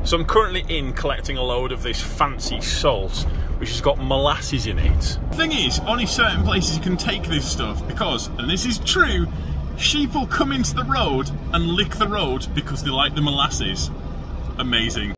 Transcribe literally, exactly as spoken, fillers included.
So I'm currently in collecting a load of this fancy salt, which has got molasses in it. The thing is, only certain places you can take this stuff because, and this is true, sheep will come into the road and lick the road because they like the molasses. Amazing.